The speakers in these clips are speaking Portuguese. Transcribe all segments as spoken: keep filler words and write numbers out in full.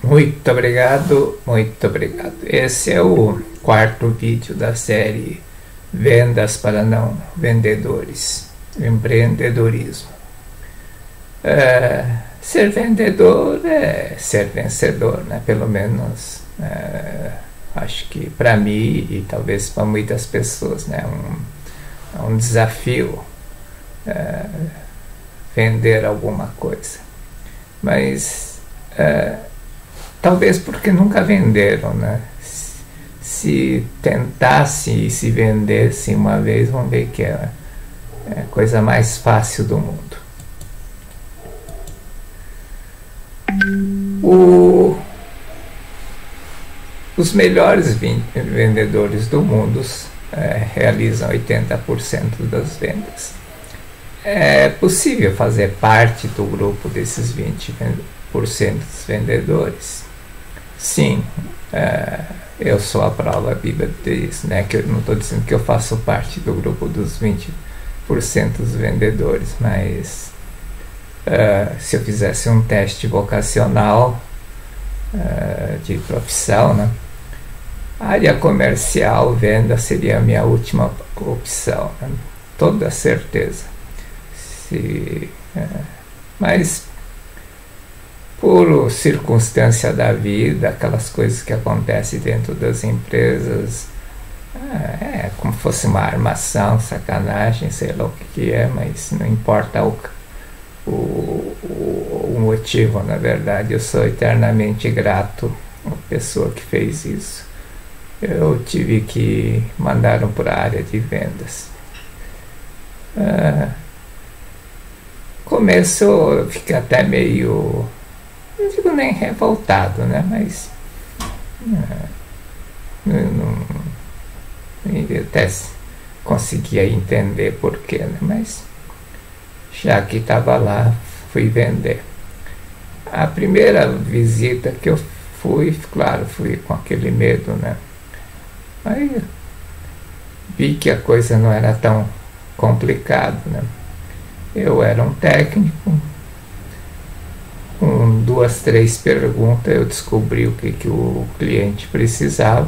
Muito obrigado, muito obrigado. Esse é o quarto vídeo da série Vendas para Não Vendedores, Empreendedorismo. É, ser vendedor é ser vencedor, né? Pelo menos é, acho que para mim e talvez para muitas pessoas, né? Um, é um desafio é, vender alguma coisa. Mas é, talvez porque nunca venderam, né? Se tentasse e se vendesse uma vez, vão ver que é, é a coisa mais fácil do mundo. O, os melhores vendedores do mundo é, realizam oitenta por cento das vendas. É possível fazer parte do grupo desses vinte por cento dos vendedores? Sim, é, eu sou a prova viva disso, né? Que eu não estou dizendo que eu faço parte do grupo dos vinte por cento dos vendedores, mas é, se eu fizesse um teste vocacional é, de profissão, né? Área comercial, venda seria a minha última opção, né? Toda certeza. Se, é, mas por circunstância da vida, aquelas coisas que acontecem dentro das empresas, é, é como se fosse uma armação, sacanagem, sei lá o que, que é, mas não importa o, o, o, o motivo, na verdade, eu sou eternamente grato à pessoa que fez isso. Eu tive que mandar para a área de vendas. É, começo eu fiquei até meio, não digo nem revoltado, né? Mas é, eu não, eu até conseguia entender porquê, né? Mas já que estava lá, fui vender. A primeira visita que eu fui, claro, fui com aquele medo, né? Aí vi que a coisa não era tão complicada, né? Eu era um técnico, com duas, três perguntas eu descobri o que, que o cliente precisava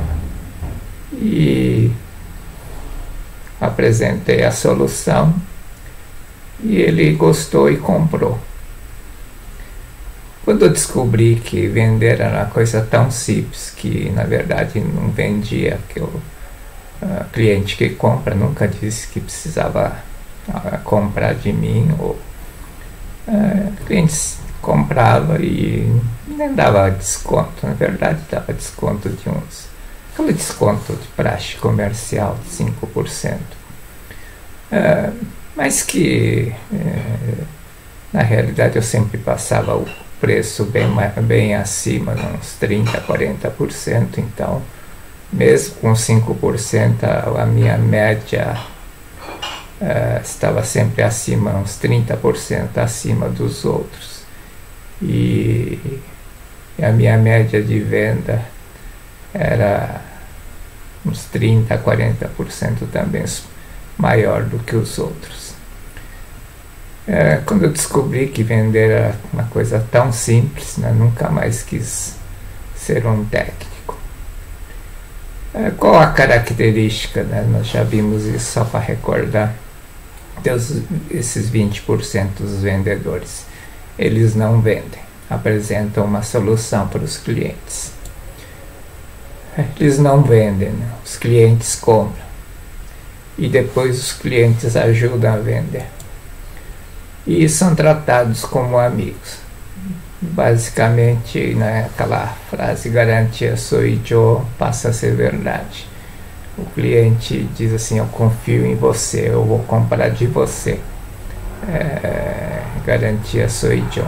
e apresentei a solução e ele gostou e comprou. Quando eu descobri que vender era uma coisa tão simples, que na verdade não vendia, que o uh, cliente que compra nunca disse que precisava uh, comprar de mim, ou uh, clientes comprava e nem dava desconto, na verdade dava desconto de uns, aquele desconto de praxe comercial de cinco por cento, uh, mas que uh, na realidade eu sempre passava o preço bem, bem acima, uns trinta, quarenta por cento, então mesmo com cinco por cento a minha média uh, estava sempre acima, uns trinta por cento acima dos outros, e a minha média de venda era uns trinta, quarenta por cento também maior do que os outros. É, quando eu descobri que vender era uma coisa tão simples, né, nunca mais quis ser um técnico. É, qual a característica, né, nós já vimos isso só para recordar, dos, esses vinte por cento dos vendedores? Eles não vendem, apresentam uma solução para os clientes. Eles não vendem, né, os clientes compram e depois os clientes ajudam a vender. E são tratados como amigos. Basicamente, né, aquela frase garantia soy yo passa a ser verdade. O cliente diz assim: eu confio em você, eu vou comprar de você. É, garantia soy yo.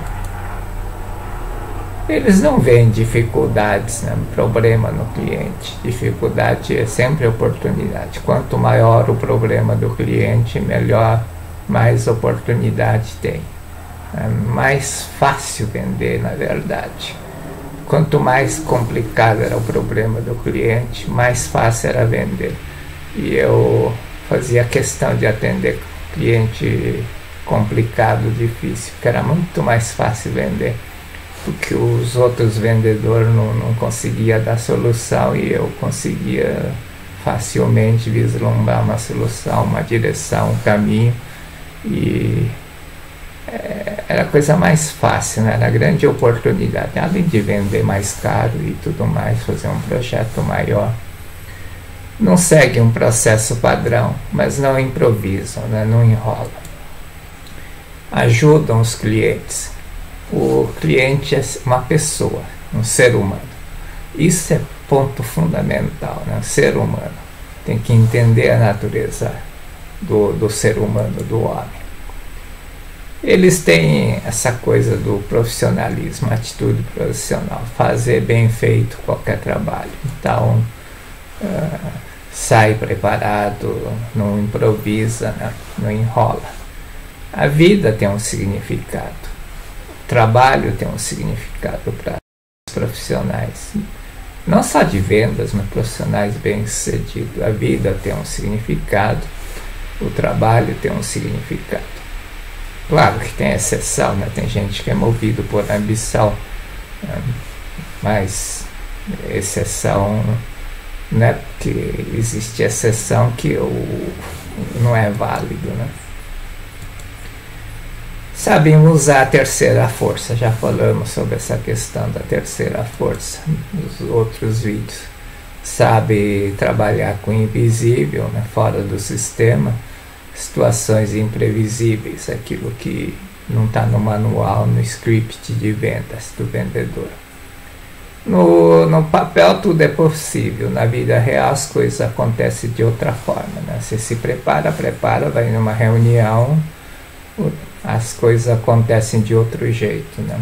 Eles não veem dificuldades, né, problema no cliente. Dificuldade é sempre oportunidade. Quanto maior o problema do cliente, melhor, mais oportunidade tem. É mais fácil vender, na verdade. Quanto mais complicado era o problema do cliente, mais fácil era vender. E eu fazia questão de atender cliente complicado, difícil, que era muito mais fácil vender. porque os outros vendedores não, não conseguiam dar solução e eu conseguia facilmente vislumbrar uma solução, uma direção, um caminho, e é, era a coisa mais fácil, né? Era a grande oportunidade, além de vender mais caro e tudo mais, fazer um projeto maior. Não segue um processo padrão, mas não improvisam, né? Não enrolam. Ajudam os clientes. O cliente é uma pessoa, um ser humano. Isso é ponto fundamental, né? Ser humano. Tem que entender a natureza do, do ser humano, do homem. Eles têm essa coisa do profissionalismo, atitude profissional, fazer bem feito qualquer trabalho. Então, uh, sai preparado, não improvisa, né? Não enrola. A vida tem um significado, o trabalho tem um significado para os profissionais. Não só de vendas, mas profissionais bem-sucedidos. A vida tem um significado, o trabalho tem um significado. Claro que tem exceção, né? Tem gente que é movido por ambição, né? Mas exceção não é porque existe exceção que o, não é válido, né? Sabem usar a terceira força, já falamos sobre essa questão da terceira força nos outros vídeos. Sabe trabalhar com o invisível, né, fora do sistema, situações imprevisíveis, aquilo que não está no manual, no script de vendas do vendedor. No, no papel tudo é possível, na vida real as coisas acontecem de outra forma, né? Você se prepara, prepara, vai numa reunião, as coisas acontecem de outro jeito, né?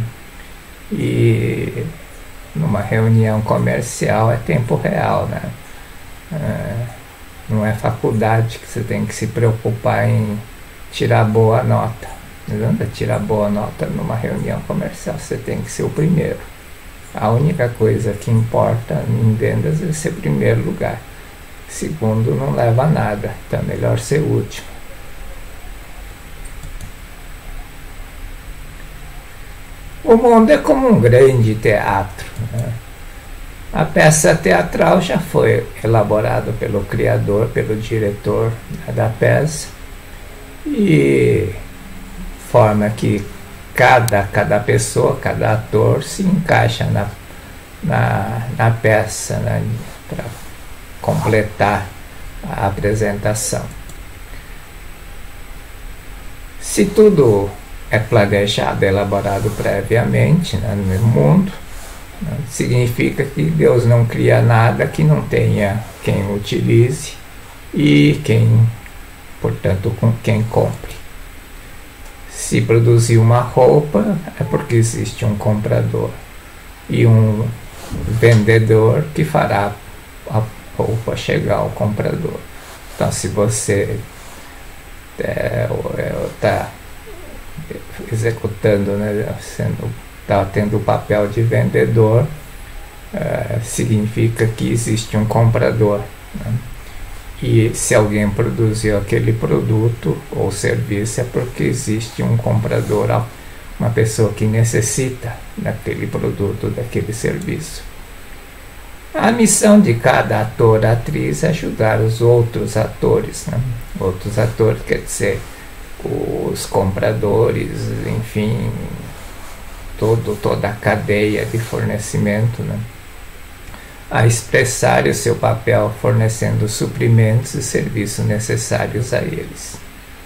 E numa reunião comercial é tempo real, né? É, não é faculdade que você tem que se preocupar em tirar boa nota. Não anda tirar boa nota numa reunião comercial, você tem que ser o primeiro. A única coisa que importa em vendas é ser primeiro lugar. Segundo não leva a nada, então é melhor ser último. O mundo é como um grande teatro, né? A peça teatral já foi elaborada pelo criador, pelo diretor, né, da peça, e forma que cada, cada pessoa, cada ator se encaixa na, na, na peça, né, para completar a apresentação. Se tudo é planejado, elaborado previamente, né, no mundo, né, significa que Deus não cria nada que não tenha quem utilize e quem, portanto, com quem compre. Se produzir uma roupa é porque existe um comprador e um vendedor que fará a roupa chegar ao comprador. Então, se você está é, executando, né, sendo, tá tendo o papel de vendedor, é, significa que existe um comprador, né? E se alguém produziu aquele produto ou serviço é porque existe um comprador, uma pessoa que necessita daquele produto, daquele serviço. A missão de cada ator, atriz, é ajudar os outros atores, né? Outros atores quer dizer os compradores, enfim, todo, toda a cadeia de fornecimento, né, a expressar o seu papel fornecendo suprimentos e serviços necessários a eles.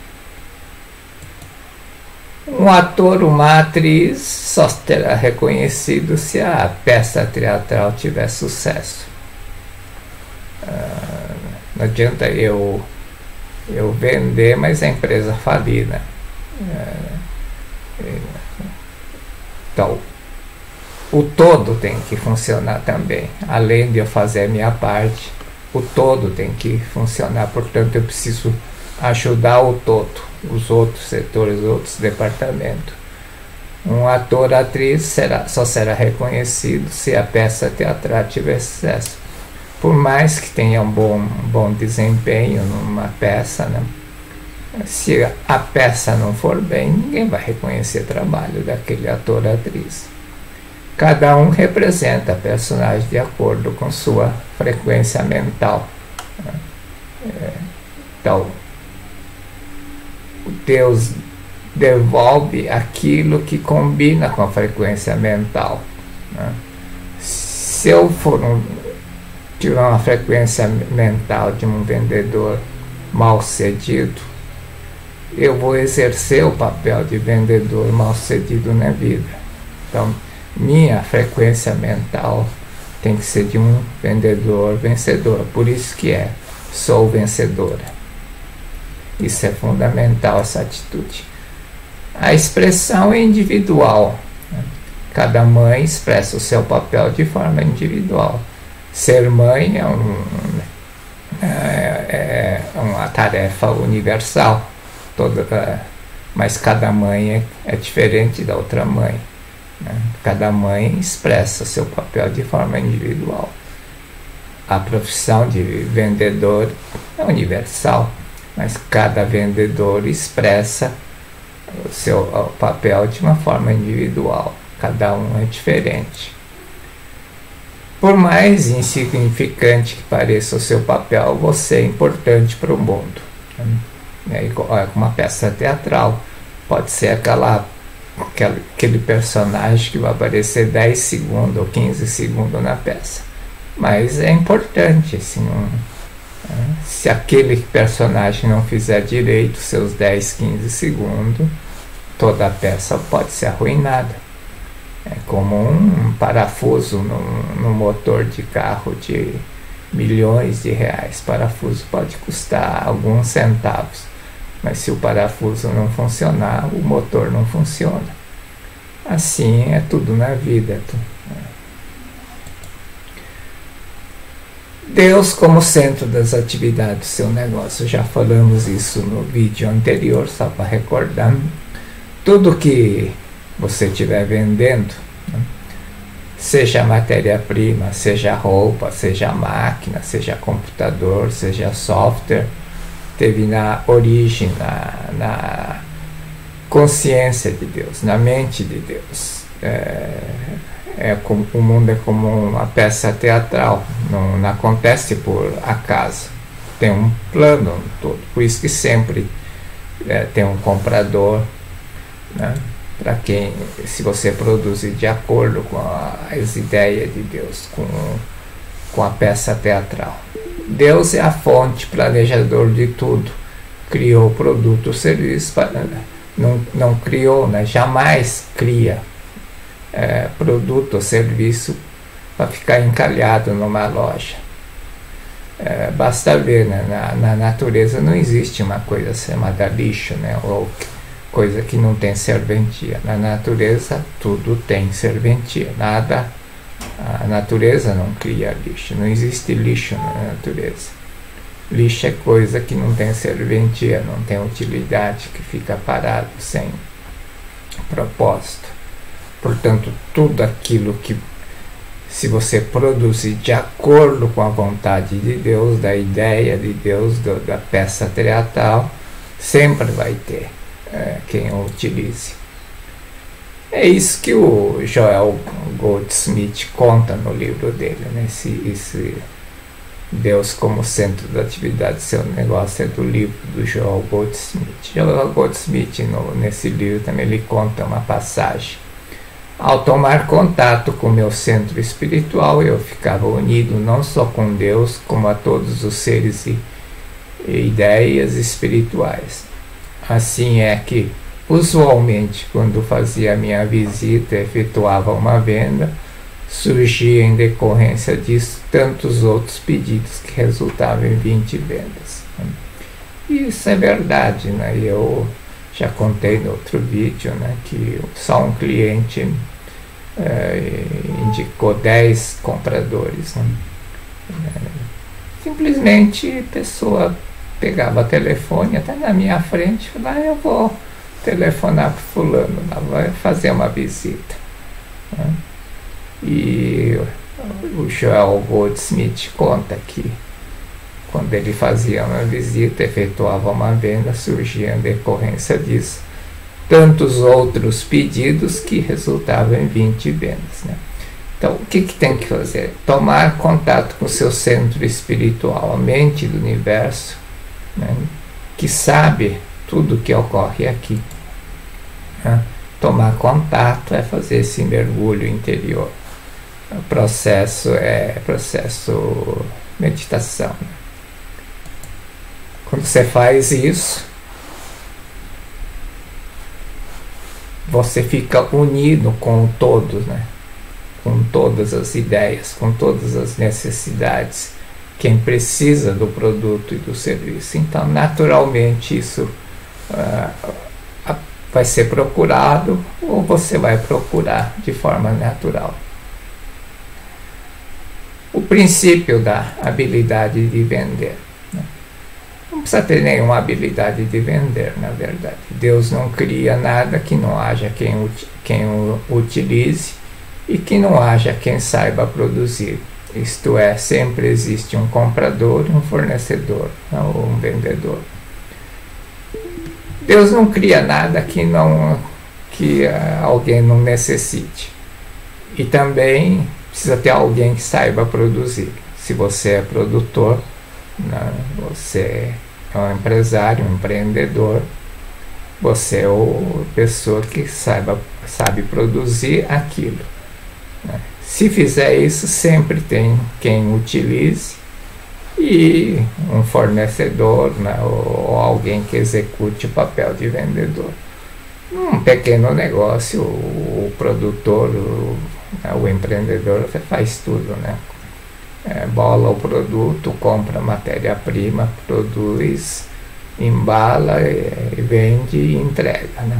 Um ator, uma atriz só será reconhecido se a peça teatral tiver sucesso. Ah, não adianta eu eu vender, mas a empresa falir, né? É, então, o todo tem que funcionar também. Além de eu fazer a minha parte, o todo tem que funcionar. Portanto, eu preciso ajudar o todo, os outros setores, os outros departamentos. Um ator, atriz será, só será reconhecido se a peça teatral tiver sucesso. Por mais que tenha um bom, um bom desempenho numa peça, né? Se a peça não for bem, ninguém vai reconhecer o trabalho daquele ator ou atriz. Cada um representa personagem de acordo com sua frequência mental. Então, Deus devolve aquilo que combina com a frequência mental. Se eu for um, tiver uma frequência mental de um vendedor mal sucedido, eu vou exercer o papel de vendedor mal sucedido na vida. Então, minha frequência mental tem que ser de um vendedor vencedor. Por isso que é, sou vencedora. Isso é fundamental, essa atitude. A expressão é individual. Cada mãe expressa o seu papel de forma individual. Ser mãe é, um, é, é uma tarefa universal. Toda, mas cada mãe é, é diferente da outra mãe. Né? Cada mãe expressa o seu papel de forma individual. A profissão de vendedor é universal, mas cada vendedor expressa o seu o papel de uma forma individual. Cada um é diferente. Por mais insignificante que pareça o seu papel, você é importante para o mundo. É uma peça teatral. Pode ser aquela, aquele personagem que vai aparecer dez segundos ou quinze segundos na peça. Mas é importante. Assim, um, se aquele personagem não fizer direito seus dez, quinze segundos, toda a peça pode ser arruinada. É como um parafuso no, no motor de carro de milhões de reais. Parafuso pode custar alguns centavos, mas se o parafuso não funcionar, o motor não funciona. Assim é tudo na vida. Deus como centro das atividades do seu negócio. Já falamos isso no vídeo anterior, só para recordar. Tudo que você estiver vendendo, né? Seja matéria-prima, seja roupa, seja máquina, seja computador, seja software, teve na origem, na, na consciência de Deus, na mente de Deus. É, é como, o mundo é como uma peça teatral, não, não acontece por acaso, tem um plano todo, por isso que sempre é, tem um comprador, né? Para quem, se você produzir de acordo com as ideias de Deus, com, com a peça teatral. Deus é a fonte, planejador de tudo. Criou o produto, o serviço, para, não, não criou, né? Jamais cria é, produto ou serviço para ficar encalhado numa loja. É, basta ver, né? na, na natureza não existe uma coisa chamada lixo, né? Ou coisa que não tem serventia. Na natureza tudo tem serventia. Nada, a natureza não cria lixo. Não existe lixo na natureza. Lixo é coisa que não tem serventia, não tem utilidade, que fica parado sem propósito. Portanto, tudo aquilo que, se você produzir de acordo com a vontade de Deus, da ideia de Deus, do, da peça teatral, sempre vai ter É, quem o utilize. É isso que o Joel Goldsmith conta no livro dele, né? esse, esse Deus como centro da atividade do seu negócio é do livro do Joel Goldsmith. Joel Goldsmith, no, nesse livro também, ele conta uma passagem. Ao tomar contato com meu centro espiritual, eu ficava unido não só com Deus, como a todos os seres e, e ideias espirituais. Assim é que, usualmente, quando fazia a minha visita e efetuava uma venda, surgia em decorrência disso tantos outros pedidos que resultavam em vinte vendas. Isso é verdade, né? Eu já contei no outro vídeo, né, que só um cliente é, indicou dez compradores. Né? É, simplesmente a pessoa pegava o telefone até na minha frente e falava, ah, eu vou telefonar para fulano, vai fazer uma visita. Né? E o Joel Goldsmith conta que quando ele fazia uma visita, efetuava uma venda, surgia em decorrência disso tantos outros pedidos que resultavam em vinte vendas, né? Então, o que, que tem que fazer? Tomar contato com o seu centro espiritual, a mente do universo, né, que sabe tudo o que ocorre aqui. Né? Tomar contato é fazer esse mergulho interior. O processo é processo meditação. Né? Quando você faz isso, você fica unido com o todo, né? Com todas as ideias, com todas as necessidades, quem precisa do produto e do serviço. Então, naturalmente, isso uh, vai ser procurado, ou você vai procurar de forma natural. O princípio da habilidade de vender. Né? Não precisa ter nenhuma habilidade de vender, na verdade. Deus não cria nada que não haja quem, quem o utilize, e que não haja quem saiba produzir. Isto é, sempre existe um comprador, um fornecedor, ou um vendedor. Deus não cria nada que, não, que uh, alguém não necessite. E também precisa ter alguém que saiba produzir. Se você é produtor, né, você é um empresário, um empreendedor, você é a pessoa que saiba, sabe produzir aquilo. Se fizer isso, sempre tem quem utilize e um fornecedor, né, ou alguém que execute o papel de vendedor. Um pequeno negócio, o produtor, o, o empreendedor faz tudo, né? É, bola o produto, compra matéria-prima, produz, embala, e vende e entrega, né?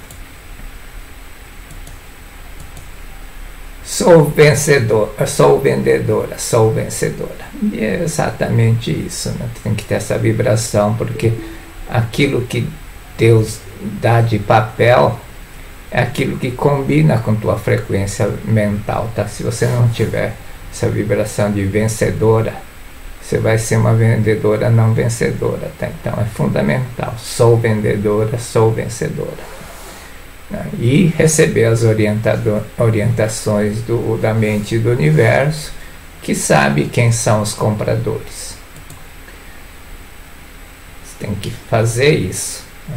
Sou vencedor, sou vendedora, sou vencedora. E é exatamente isso, né? Tem que ter essa vibração, porque aquilo que Deus dá de papel é aquilo que combina com tua frequência mental, tá? Se você não tiver essa vibração de vencedora, você vai ser uma vendedora não vencedora, tá? Então é fundamental. Sou vendedora, sou vencedora. E receber as orientações do, da mente do universo, que sabe quem são os compradores. Você tem que fazer isso. Né?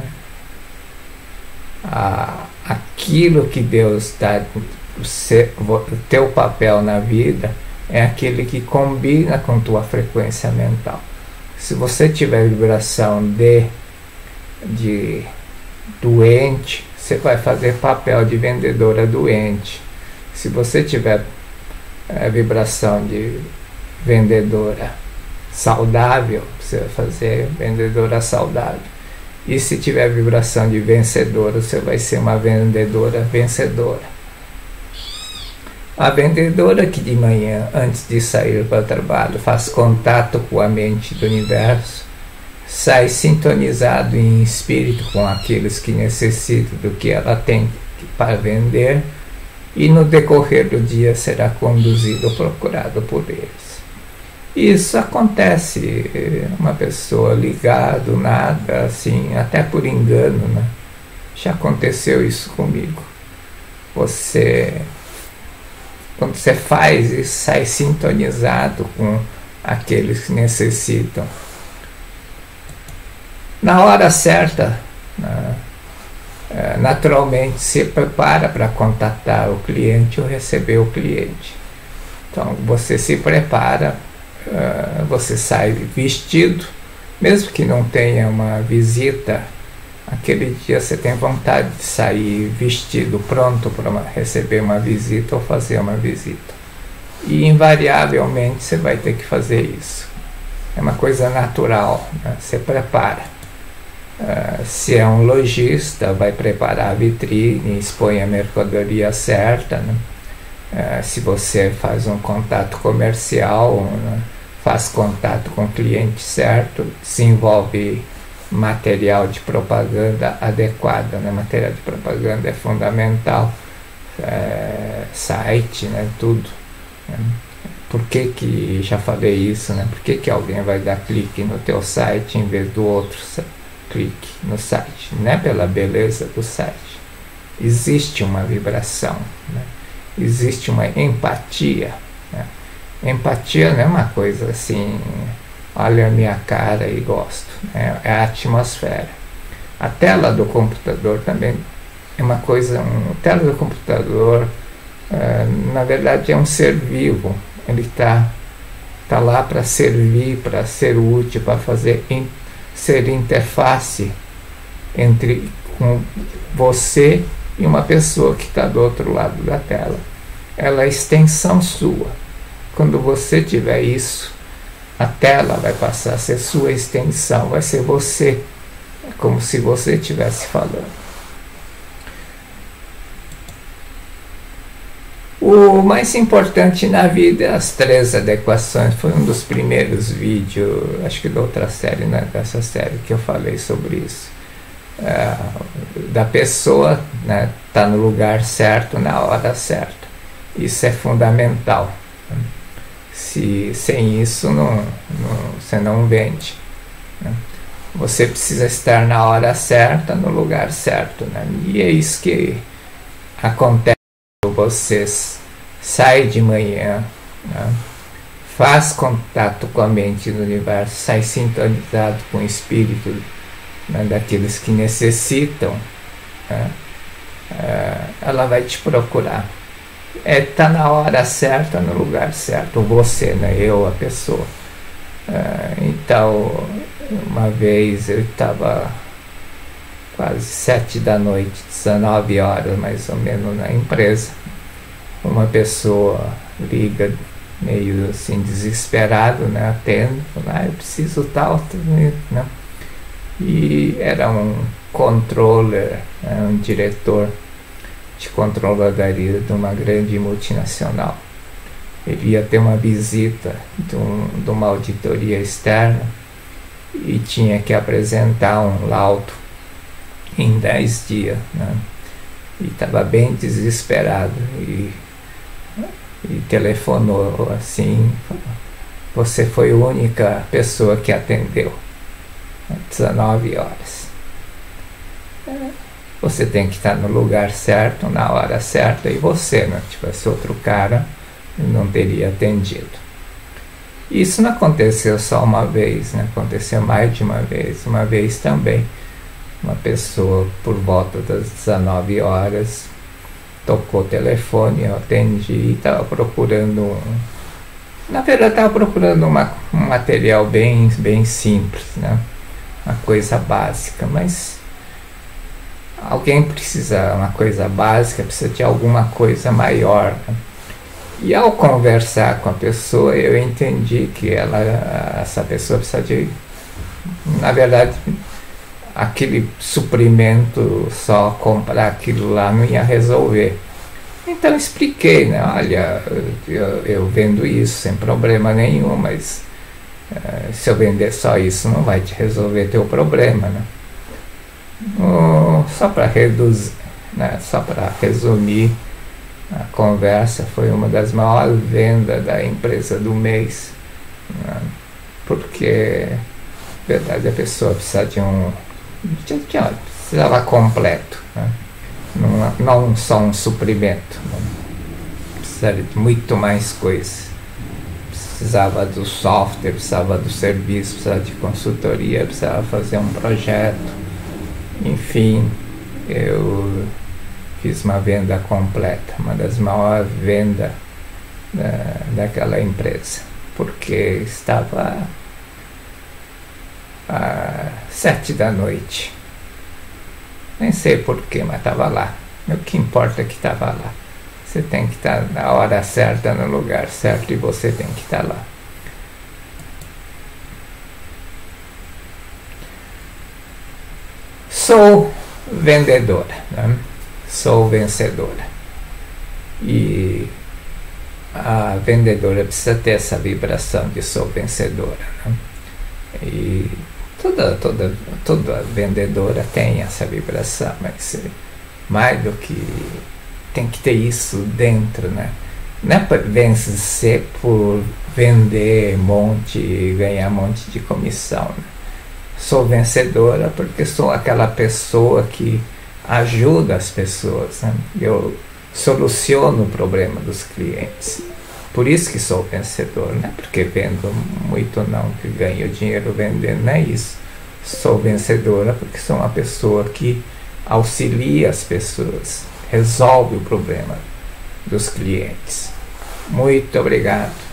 Ah, aquilo que Deus dá, o teu papel na vida, é aquele que combina com tua frequência mental. Se você tiver vibração de, de doente, você vai fazer papel de vendedora doente. Se você tiver é, vibração de vendedora saudável, você vai fazer vendedora saudável. E se tiver vibração de vencedora, você vai ser uma vendedora vencedora. A vendedora que de manhã, antes de sair para o trabalho, faz contato com a mente do universo, sai sintonizado em espírito com aqueles que necessitam do que ela tem para vender, e no decorrer do dia será conduzido ou procurado por eles. Isso acontece, uma pessoa ligada, nada, assim, até por engano, né? Já aconteceu isso comigo. Você, quando você faz isso, sai sintonizado com aqueles que necessitam. Na hora certa, né, naturalmente se prepara para contatar o cliente ou receber o cliente. Então você se prepara, você sai vestido, mesmo que não tenha uma visita, aquele dia você tem vontade de sair vestido, pronto para receber uma visita ou fazer uma visita. E invariavelmente você vai ter que fazer isso. É uma coisa natural, né? Você prepara. Uh, se é um lojista, vai preparar a vitrine, expõe a mercadoria certa, né? Uh, se você faz um contato comercial, né? Faz contato com o cliente certo, desenvolve material de propaganda adequado, né? Material de propaganda é fundamental, uh, site, né? Tudo, né? Por que que, já falei isso, né? Por que que alguém vai dar clique no teu site em vez do outro? clique no site, não é pela beleza do site. Existe uma vibração, né? Existe uma empatia, né? Empatia não é uma coisa assim, olha a minha cara e gosto, né? É a atmosfera. A tela do computador também é uma coisa, um, a tela do computador, uh, na verdade é um ser vivo, ele está tá lá para servir, para ser útil, para fazer in, ser interface entre com você e uma pessoa que está do outro lado da tela. Ela é extensão sua. Quando você tiver isso, a tela vai passar a ser sua extensão, vai ser você, é como se você estivesse falando. O mais importante na vida é as três adequações. Foi um dos primeiros vídeos, acho que da outra série, né, dessa série, que eu falei sobre isso. É, da pessoa, né, tá no lugar certo, na hora certa. Isso é fundamental. Se, sem isso, não, não, você não vende, né? Você precisa estar na hora certa, no lugar certo, né? E é isso que acontece quando você sai de manhã, né? Faz contato com a mente do universo, sai sintonizado com o espírito, né, daqueles que necessitam, né? É, ela vai te procurar. É, tá na hora certa, no lugar certo, você, né? Eu, a pessoa. É, então, uma vez eu estava quase sete da noite, dezenove horas mais ou menos, na empresa. Uma pessoa liga meio assim desesperado, né? Atendo, ah, eu preciso tal, né? E era um controller, né? Um diretor de controladoria de uma grande multinacional. Ele ia ter uma visita de, um, de uma auditoria externa e tinha que apresentar um laudo em dez dias, né? E estava bem desesperado e, e telefonou assim: você foi a única pessoa que atendeu, dezenove horas. Você tem que estar no lugar certo, na hora certa, e você, né? Tipo, esse outro cara não teria atendido. Isso não aconteceu só uma vez, né? Aconteceu mais de uma vez. Uma vez também, uma pessoa, por volta das dezenove horas, tocou o telefone, eu atendi e estava procurando um... Na verdade, estava procurando uma, um material bem, bem simples, né? Uma coisa básica, mas... alguém precisa, uma coisa básica, precisa de alguma coisa maior, né? E ao conversar com a pessoa, eu entendi que ela, essa pessoa precisa de, na verdade, aquele suprimento, só comprar aquilo lá não ia resolver. Então eu expliquei, né? Olha, eu, eu vendo isso sem problema nenhum, mas uh, se eu vender só isso não vai te resolver teu problema, né? Uh, só para reduzir, né? Só para resumir, a conversa foi uma das maiores vendas da empresa do mês, né? Porque, na verdade, a pessoa precisa de um, de, de, precisava completo, né? Não, não só um suprimento, né? Precisava de muito mais coisas. Precisava do software, precisava do serviço, precisava de consultoria, precisava fazer um projeto. Enfim, eu fiz uma venda completa, uma das maiores vendas da, daquela empresa, porque estava às sete da noite. Nem sei porquê, mas estava lá. O que importa é que estava lá. Você tem que estar na hora certa, no lugar certo, e você tem que estar lá. Sou vendedora, né? Sou vencedora. E a vendedora precisa ter essa vibração de sou vencedora, né? E toda, toda, toda vendedora tem essa vibração, mas mais do que tem que ter isso dentro, né? Não é para vencer por vender um monte e ganhar um monte de comissão, né? Sou vencedora porque sou aquela pessoa que ajuda as pessoas, né? Eu soluciono o problema dos clientes. Por isso que sou vencedor, não é porque vendo muito não, que ganho dinheiro vendendo, não é isso. Sou vencedora porque sou uma pessoa que auxilia as pessoas, resolve o problema dos clientes. Muito obrigado.